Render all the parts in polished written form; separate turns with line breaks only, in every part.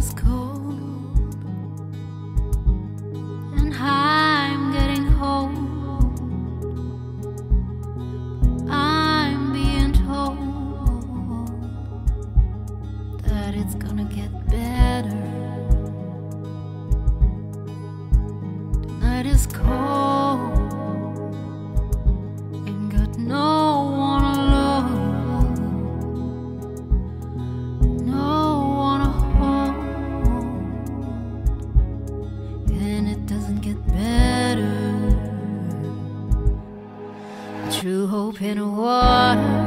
is cold, and I'm getting old. I'm being told that it's gonna get better. The night is cold, ain't got no one to love, no one to hold, and it doesn't get better. True hope in the water,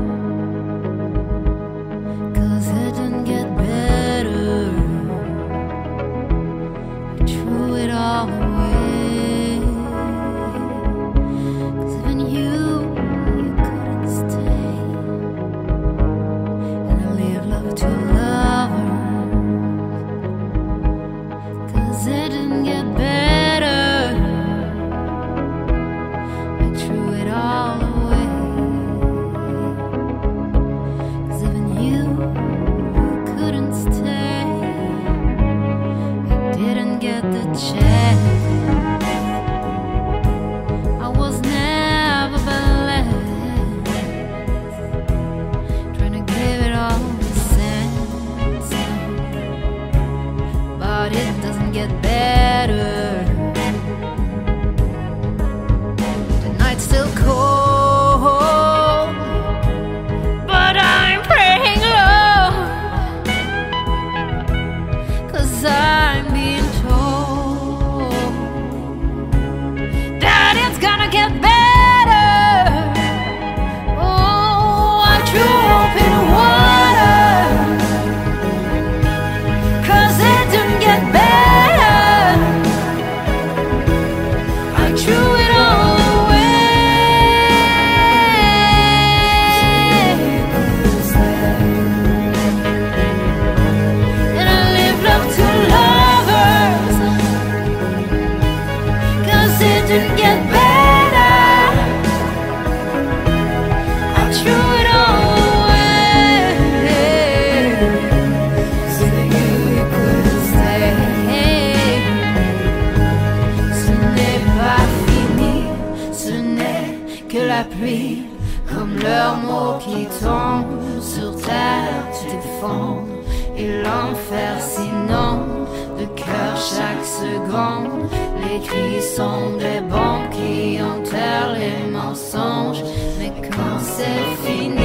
'cause it didn't get better. I threw it all away, 'cause even you couldn't stay. And I leave love to lovers, 'cause it didn't get better. I threw it all away, 'cause even you couldn't stay. You didn't get the chance. I was never blessed, trying to give it all a sense, but it doesn't get better. The night's still cold, but I'm praying low, 'cause I'm being told that it's gonna get better. Oh, I threw hope in the water, 'cause it didn't get better. I threw it all away, and I live love to lovers, 'cause it didn't get better. I threw it all away, so that you couldn't stay. Ce n'est pas fini, ce n'est que la pluie, comme leurs mots qui tombent sur terre, tu défends. Et l'enfer s'inonde de cœur chaque seconde. Les cris sont des bombes qui enterrent les mensonges. Mais quand c'est fini,